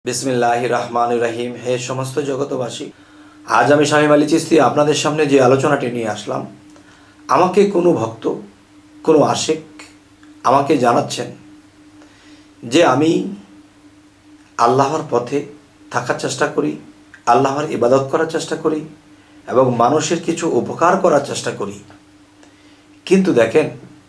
বিসমিল্লাহির রহমানির রহিম। হে সমস্ত জগতবাসী, আজ আমি শামীম আলী চিশতি আপনাদের সামনে যে আলোচনাটি নিয়ে আসলাম, আমাকে কোনো ভক্ত, কোনো আশিক আমাকে জানাচ্ছেন যে আমি আল্লাহর পথে থাকার চেষ্টা করি, আল্লাহর ইবাদত করার চেষ্টা করি এবং মানুষের কিছু উপকার করার চেষ্টা করি। কিন্তু দেখেন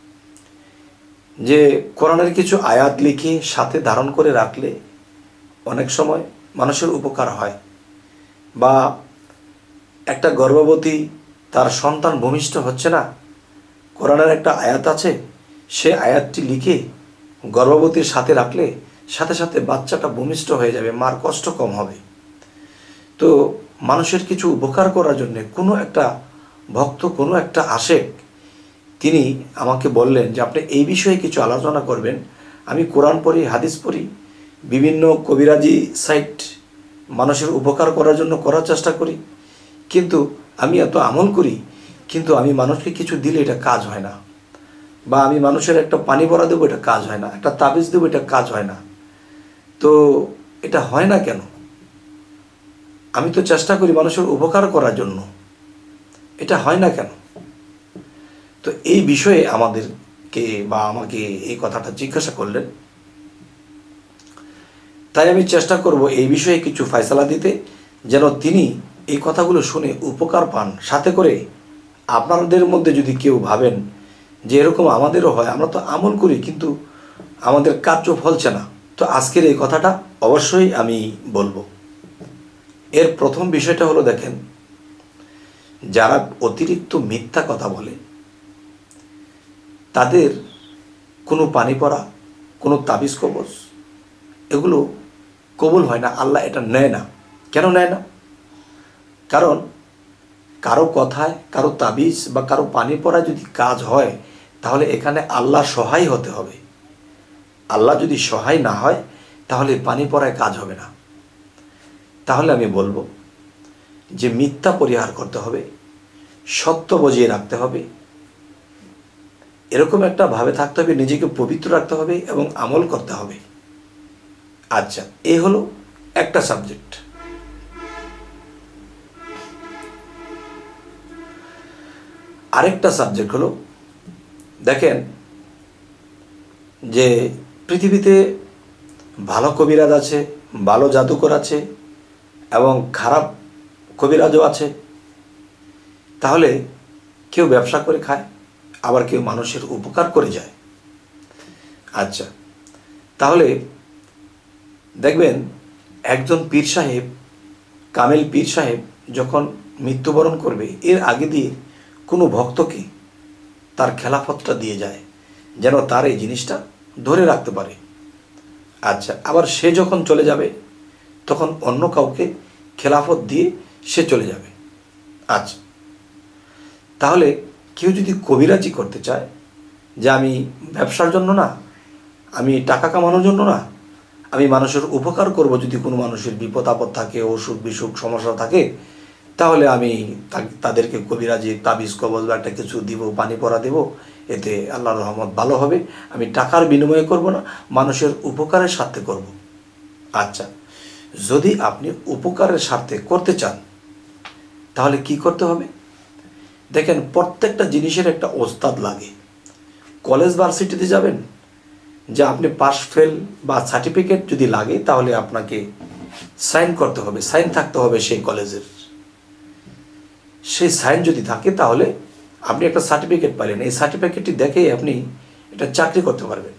যে কোরআনের কিছু আয়াত লিখে সাথে ধারণ করে রাখলে অনেক সময় মানুষের উপকার হয়। বা একটা গর্ভবতী তার সন্তান ভূমিষ্ঠ হচ্ছে না, কোরআনের একটা আয়াত আছে, সে আয়াতটি লিখে গর্ভবতীর সাথে রাখলে সাথে সাথে বাচ্চাটা ভূমিষ্ঠ হয়ে যাবে, মার কষ্ট কম হবে। তো মানুষের কিছু উপকার করার জন্য কোনো একটা ভক্ত, কোনো একটা আশেক তিনি আমাকে বললেন যে আপনি এই বিষয়ে কিছু আলোচনা করবেন। আমি কোরআন পড়ি, হাদিস পড়ি, বিভিন্ন কবিরাজি সাইট মানুষের উপকার করার জন্য করার চেষ্টা করি, কিন্তু আমি এত আমল করি, কিন্তু আমি মানুষকে কিছু দিলে এটা কাজ হয় না। বা আমি মানুষের একটা পানি ভরা দেবো, এটা কাজ হয় না। একটা তাবিজ দেবো, এটা কাজ হয় না। তো এটা হয় না কেন? আমি তো চেষ্টা করি মানুষের উপকার করার জন্য, এটা হয় না কেন? তো এই বিষয়ে আমাদেরকে বা আমাকে এই কথাটা জিজ্ঞাসা করলেন। তাই আমি চেষ্টা করব এই বিষয়ে কিছু ফয়সালা দিতে, যেন তিনি এই কথাগুলো শুনে উপকার পান। সাথে করে আপনাদের মধ্যে যদি কেউ ভাবেন যে এরকম আমাদেরও হয়, আমরা তো আমল করি কিন্তু আমাদের কার্য ফলছে না, তো আজকের এই কথাটা অবশ্যই আমি বলবো। এর প্রথম বিষয়টা হলো, দেখেন, যারা অতিরিক্ত মিথ্যা কথা বলে তাদের কোনো পানি পড়া, কোনো তাবিজ কবজ এগুলো কবুল হয় না, আল্লাহ এটা নেয় না। কেন নেয় না? কারণ কারো কথায়, কারো তাবিজ বা কারো পানি পড়া যদি কাজ হয়, তাহলে এখানে আল্লাহ সহায় হতে হবে। আল্লাহ যদি সহায় না হয়, তাহলে পানি পড়ায় কাজ হবে না। তাহলে আমি বলবো যে মিথ্যা পরিহার করতে হবে, সত্য বজিয়ে রাখতে হবে, এরকম একটা ভাবে থাকতে হবে, নিজেকে পবিত্র রাখতে হবে এবং আমল করতে হবে। আচ্ছা, এই হলো একটা সাবজেক্ট। আরেকটা সাবজেক্ট হলো, দেখেন যে পৃথিবীতে ভালো কবিরাজ আছে, ভালো জাদুকর আছে এবং খারাপ কবিরাজও আছে। তাহলে কেউ ব্যবসা করে খায়, আবার কেউ মানুষের উপকার করে যায়। আচ্ছা, তাহলে দেখবেন একজন পীর সাহেব, কামেল পীর সাহেব যখন মৃত্যুবরণ করবে, এর আগে দিয়ে কোনো ভক্তকে তার খেলাফতটা দিয়ে যায়, যেন তার এই জিনিসটা ধরে রাখতে পারে। আচ্ছা, আবার সে যখন চলে যাবে তখন অন্য কাউকে খেলাফত দিয়ে সে চলে যাবে। আচ্ছা, তাহলে কেউ যদি কবিরাজি করতে চায় যে আমি ব্যবসার জন্য না, আমি টাকা কামানোর জন্য না, আমি মানুষের উপকার করব, যদি কোনো মানুষের বিপদ আপদ থাকে, অসুখ বিসুখ সমস্যা থাকে, তাহলে আমি তাদেরকে কবিরাজি তাবিজ কবজ বা একটা কিছু দিব, পানি পড়া দেব, এতে আল্লাহর রহমত ভালো হবে, আমি টাকার বিনিময়ে করব না, মানুষের উপকারের স্বার্থে করব। আচ্ছা, যদি আপনি উপকারের স্বার্থে করতে চান, তাহলে কি করতে হবে? দেখেন, প্রত্যেকটা জিনিসের একটা ওস্তাদ লাগে। কলেজ ভার্সিটিতে যাবেন, যে আপনি পাস ফেল বা সার্টিফিকেট যদি লাগে, তাহলে আপনাকে সাইন করতে হবে, সাইন থাকতে হবে সেই কলেজের। সেই সাইন যদি থাকে, তাহলে আপনি একটা সার্টিফিকেট পাইলেন, এই সার্টিফিকেটটি দেখেই আপনি এটা চাকরি করতে পারবেন।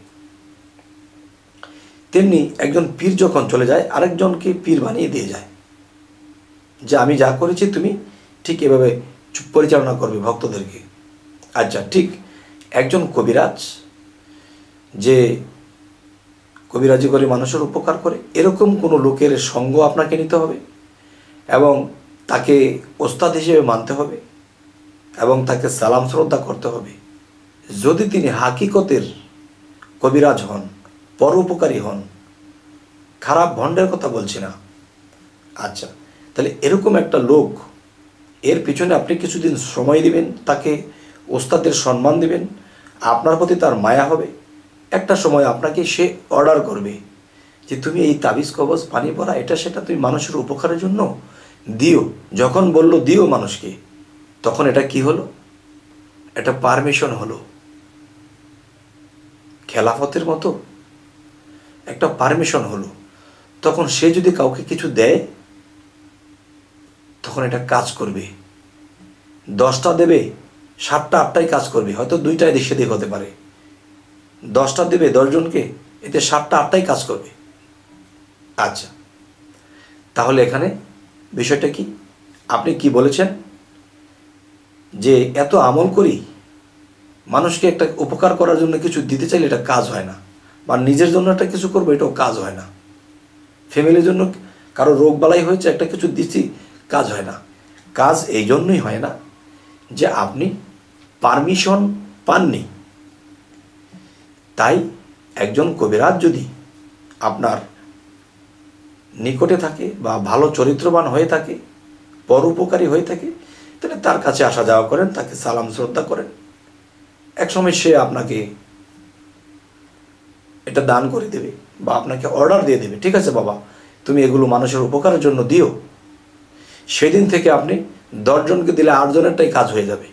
তেমনি একজন পীর যখন চলে যায়, আরেকজনকে পীর বানিয়ে দিয়ে যায়, যে আমি যা করেছি তুমি ঠিক এভাবে পরিচালনা করবে ভক্তদেরকে। আচ্ছা, ঠিক একজন কবিরাজ যে কবিরাজি করে মানুষের উপকার করে, এরকম কোনো লোকের সঙ্গ আপনাকে নিতে হবে এবং তাকে ওস্তাদ হিসেবে মানতে হবে এবং তাকে সালাম শ্রদ্ধা করতে হবে। যদি তিনি হাকিকতের কবিরাজ হন, পরোপকারী হন, খারাপ ভণ্ডের কথা বলছি না। আচ্ছা, তাহলে এরকম একটা লোক, এর পিছনে আপনি কিছুদিন সময় দিবেন, তাকে ওস্তাদের সম্মান দিবেন, আপনার প্রতি তার মায়া হবে। একটা সময় আপনাকে সে অর্ডার করবে যে তুমি এই তাবিজ কবজ পানি পড়া এটা সেটা তুমি মানুষের উপকারের জন্য দিও। যখন বলল দিও মানুষকে, তখন এটা কি হলো? এটা পারমিশন হলো। খেলাফতের মতো একটা পারমিশন হলো। তখন সে যদি কাউকে কিছু দেয়, তখন এটা কাজ করবে। 10টা দেবে, 7টা 8টাই কাজ করবে, হয়তো 2টায় সেদিক হতে পারে। 10টা দেবে 10 জনকে, এতে 7টা 8টাই কাজ করবে। আচ্ছা, তাহলে এখানে বিষয়টা কি? আপনি কি বলেছেন যে এত আমল করি, মানুষকে একটা উপকার করার জন্য কিছু দিতে চাইলে এটা কাজ হয় না, বা নিজের জন্য একটা কিছু করবো এটাও কাজ হয় না, ফ্যামিলির জন্য কারো রোগ বালাই হয়েছে একটা কিছু দিচ্ছি, কাজ হয় না। কাজ এই জন্যই হয় না যে আপনি পারমিশন পাননি। তাই একজন কবিরাজ যদি আপনার নিকটে থাকে বা ভালো চরিত্রবান হয়ে থাকে, পরোপকারী হয়ে থাকে, তাহলে তার কাছে আসা যাওয়া করেন, তাকে সালাম শ্রদ্ধা করেন। একসময় সে আপনাকে এটা দান করে দেবে বা আপনাকে অর্ডার দিয়ে দেবে, ঠিক আছে বাবা তুমি এগুলো মানুষের উপকারের জন্য দিও। সেদিন থেকে আপনি 10 জনকে দিলে 8 জনেরটাই কাজ হয়ে যাবে।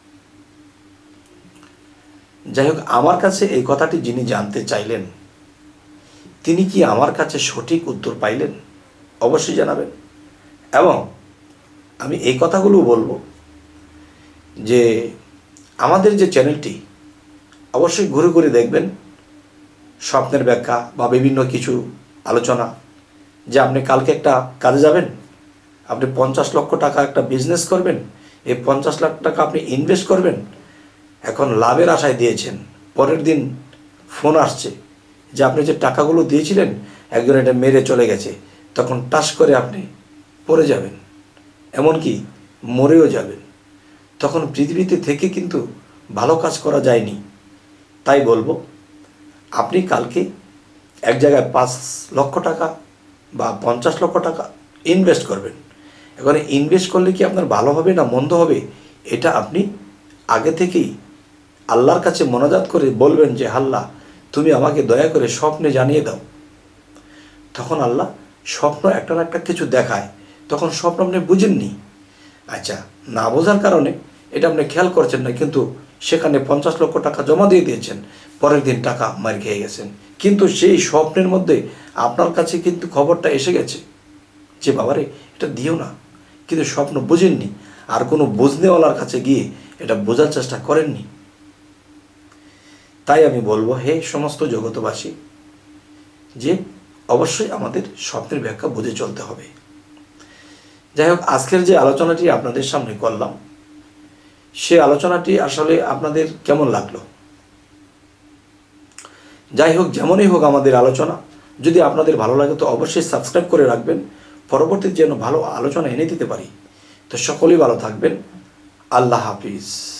যাই হোক, আমার কাছে এই কথাটি যিনি জানতে চাইলেন, তিনি কি আমার কাছে সঠিক উত্তর পাইলেন? অবশ্যই জানাবেন। এবং আমি এই কথাগুলো বলবো যে আমাদের যে চ্যানেলটি অবশ্যই ঘুরে ঘুরে দেখবেন স্বপ্নের ব্যাখ্যা বা বিভিন্ন কিছু আলোচনা। যে আপনি কালকে একটা কাজে যাবেন, আপনি 50 লক্ষ টাকা একটা বিজনেস করবেন, এই 50 লাখ টাকা আপনি ইনভেস্ট করবেন, এখন লাভের আশায় দিয়েছেন, পরের দিন ফোন আসছে যে আপনি যে টাকাগুলো দিয়েছিলেন একজন এটা মেরে চলে গেছে, তখন টাস করে আপনি পড়ে যাবেন, এমনকি মরেও যাবেন। তখন পৃথিবীতে থেকে কিন্তু ভালো কাজ করা যায়নি। তাই বলবো, আপনি কালকে এক জায়গায় 5 লক্ষ টাকা বা 50 লক্ষ টাকা ইনভেস্ট করবেন। এখানে ইনভেস্ট করলে কি আপনার ভালো হবে না মন্দ হবে, এটা আপনি আগে থেকেই আল্লাহর কাছে মোনাজাত করে বলবেন যে আল্লাহ তুমি আমাকে দয়া করে স্বপ্নে জানিয়ে দাও। তখন আল্লাহ স্বপ্ন একটা না একটা কিছু দেখায়, তখন স্বপ্ন আপনি বুঝেননি, আচ্ছা না বোঝার কারণে এটা আপনি খেয়াল করছেন না, কিন্তু সেখানে 50 লক্ষ টাকা জমা দিয়ে দিয়েছেন, পরের দিন টাকা মার খেয়ে গেছেন। কিন্তু সেই স্বপ্নের মধ্যে আপনার কাছে কিন্তু খবরটা এসে গেছে যে বাবারে এটা দিও না, কিন্তু স্বপ্ন বুঝেননি, আর কোনো বুঝনেওয়ালার কাছে গিয়ে এটা বোঝার চেষ্টা করেননি। তাই আমি বলবো হে সমস্ত জগতবাসী, যে অবশ্যই আমাদের স্বপ্নের ব্যাখ্যা বুঝে চলতে হবে। যাই হোক, আজকের যে আলোচনাটি আপনাদের সামনে করলাম, সে আলোচনাটি আসলে আপনাদের কেমন লাগলো? যাই হোক, যেমনই হোক আমাদের আলোচনা যদি আপনাদের ভালো লাগে তো অবশ্যই সাবস্ক্রাইব করে রাখবেন, পরবর্তীতে যেন ভালো আলোচনা এনে দিতে পারি। তো সকলেই ভালো থাকবেন। আল্লাহ হাফিজ।